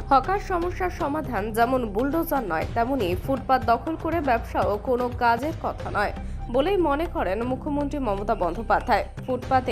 Hawker সমস্যার সমাধান যেমন বুলডোজার নয়, তেমনি ফুটপাত দখল করে ব্যবসাও কোনো কাজের কথা নয় বলেই মনে করেন মুখ্যমন্ত্রী মমতা বন্দ্যোপাধ্যায়। ফুটপাতে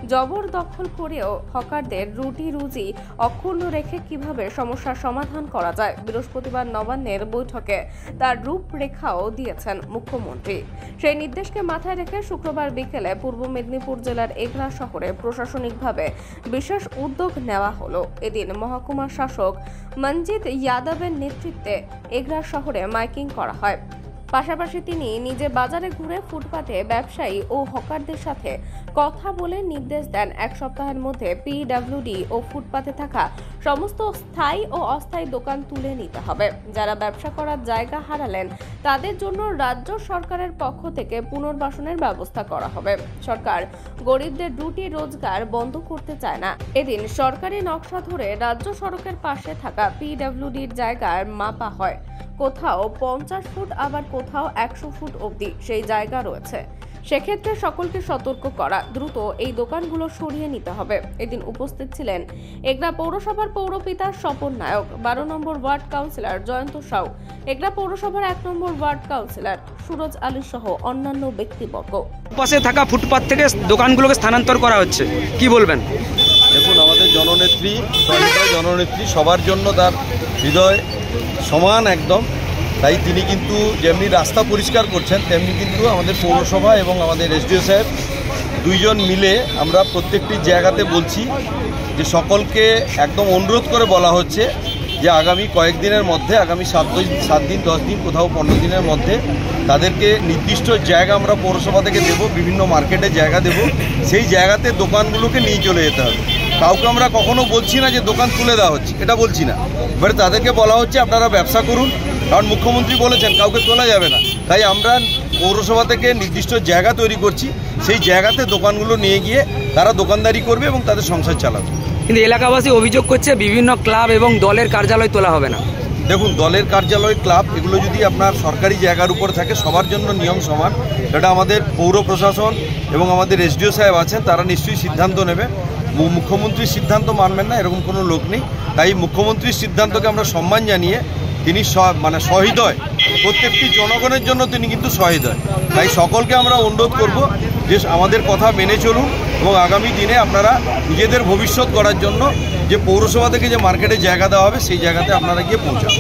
জবরদখল করেও হকারদের রুটি রুজি অক্ষুণ্ণ রেখে কিভাবে সমস্যার সমাধান করা যায়, বৃহস্পতিবার নবান্নের বৈঠকে তার রূপরেখাও দিয়েছেন মুখ্যমন্ত্রী। সেই নির্দেশকে মাথায় রেখে শুক্রবার বিকেলে পূর্ব মেদিনীপুর জেলার এগরা শহরে প্রশাসনিকভাবে বিশেষ উদ্যোগ নেওয়া হলো। এদিন মহকুমা শাসক মনজিত যাদবের নেতৃত্বে এগরা শহরে মাইকিং করা হয়। পাশাপাশি তিনি নিজে বাজারে ঘুরে ফুটপাতে ব্যবসায়ী ও হকারদের সাথে কথা বলে নির্দেশ দেন এক সপ্তাহের মধ্যে পিডব্লিউডি ও ফুটপাতে থাকা সমস্ত স্থায়ী ও অস্থায়ী দোকান তুলে নিতে হবে। যারা ব্যবসা করার জায়গা হারালেন তাদের জন্য রাজ্য সরকারের পক্ষ থেকে পুনর্বাসনের ব্যবস্থা করা হবে। সরকার গরিবদের রুটি রোজগার বন্ধ করতে চায় না। এদিন সরকারি নকশা ধরে রাজ্য সড়কের পাশে থাকা পিডব্লিউডির জায়গার মাপা হয়। কোথাও 50 ফুট, আবার কোথাও 100 ফুট অবধি সেই জায়গা রয়েছে। সেক্ষেত্রে সকলকে সতর্ক করা, দ্রুত এই দোকানগুলো সরিয়ে নিতে হবে। এদিন উপস্থিত ছিলেন এগরা পৌরসভার পৌরপিতা স্বপন নায়ক, 12 নম্বর ওয়ার্ড কাউন্সিলর জয়ন্ত সাউ, এগরা পৌরসভার 1 নম্বর ওয়ার্ড কাউন্সিলর সুরজ আলী সহ অন্যান্য ব্যক্তিবর্গ। পাশে থাকা ফুটপাত থেকে দোকানগুলোকে স্থানান্তর করা হচ্ছে, কি বলবেন? দেখুন, আমাদের জননেত্রী জননেত্রী সবার জন্য তার হৃদয় সমান একদম, তাই তিনি কিন্তু যেমনি রাস্তা পরিষ্কার করছেন তেমনি কিন্তু আমাদের পৌরসভা এবং আমাদের এসডিও সাহেব দুইজন মিলে আমরা প্রত্যেকটি জায়গাতে বলছি যে সকলকে একদম অনুরোধ করে বলা হচ্ছে যে আগামী কয়েকদিনের মধ্যে, আগামী 7 দিন 10 দিন কোথাও 15 দিনের মধ্যে তাদেরকে নির্দিষ্ট জায়গা আমরা পৌরসভা থেকে দেব, বিভিন্ন মার্কেটে জায়গা দেব, সেই জায়গাতে দোকানগুলোকে নিয়ে চলে যেতে হবে। কাউকে আমরা কখনো বলছি না যে দোকান তুলে দেওয়া হচ্ছে, এটা বলছি না। এবারে তাদেরকে বলা হচ্ছে আপনারা ব্যবসা করুন, কারণ মুখ্যমন্ত্রী বলেছেন কাউকে তোলা যাবে না। তাই আমরা পৌরসভা থেকে নির্দিষ্ট জায়গা তৈরি করছি, সেই জায়গাতে দোকানগুলো নিয়ে গিয়ে তারা দোকানদারি করবে এবং তাদের সংসার চালাবে। কিন্তু এলাকাবাসী অভিযোগ করছে বিভিন্ন ক্লাব এবং দলের কার্যালয় তোলা হবে না। দেখুন, দলের কার্যালয়, ক্লাব এগুলো যদি আপনার সরকারি জায়গার উপর থাকে, সবার জন্য নিয়ম সমান। এটা আমাদের পৌর প্রশাসন এবং আমাদের এসডিও সাহেব আছেন, তারা নিশ্চয়ই সিদ্ধান্ত নেবে। মুখ্যমন্ত্রীর সিদ্ধান্ত মানবেন না এরকম কোনো লোক নেই। তাই মুখ্যমন্ত্রীর সিদ্ধান্তকে আমরা সম্মান জানিয়ে তিনি সহৃদয়, প্রত্যেকটি জনগণের জন্য তিনি কিন্তু সহৃদয়। তাই সকলকে আমরা অনুরোধ করব যে আমাদের কথা মেনে চলুন এবং আগামী দিনে আপনারা নিজেদের ভবিষ্যৎ গড়ার জন্য যে পৌরসভা থেকে যে মার্কেটে জায়গা দেওয়া হবে সেই জায়গাতে আপনারা গিয়ে পৌঁছান।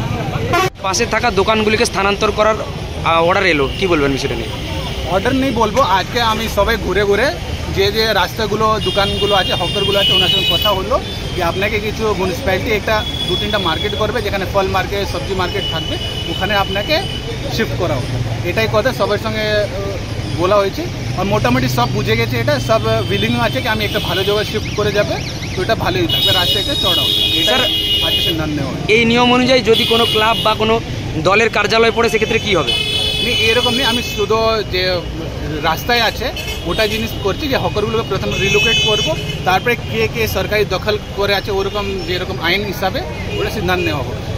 পাশে থাকা দোকানগুলিকে স্থানান্তর করার অর্ডার এলো, কি বলবেন বিষয়টা নিয়ে? অর্ডার নেই বলবো, আজকে আমি সবাই ঘুরে ঘুরে যে রাস্তাগুলো, দোকানগুলো আছে, হকারগুলো আছে, ওনার সঙ্গে কথা হলো যে আপনাকে কিছু মিউনিসিপ্যালিটি একটা 2-3টা মার্কেট করবে, যেখানে ফল মার্কেট, সবজি মার্কেট থাকবে, ওখানে আপনাকে শিফট করা হবে। এটাই কথা সবার সঙ্গে বলা হয়েছে। আর মোটামুটি সব বুঝে গেছে, এটা সব উইলিংও আছে কি আমি একটা ভালো জায়গায় শিফট করে যাবে, তো এটা ভালোই থাকবে, রাস্তা একটা চড়া হবে। এটা আজকে সিদ্ধান্ত নেওয়া। এই নিয়ম অনুযায়ী যদি কোনো ক্লাব বা কোনো দলের কার্যালয় পড়ে সেক্ষেত্রে কী হবে? এরকম নেই, আমি শুধু যে রাস্তায় আছে ওটা জিনিস করছি যে হকারগুলোকে প্রথমে রিলোকেট করব, তারপরে কে সরকারি দখল করে আছে ওরকম যেরকম আইন হিসাবে ওটা সিদ্ধান্ত নেওয়া হবে।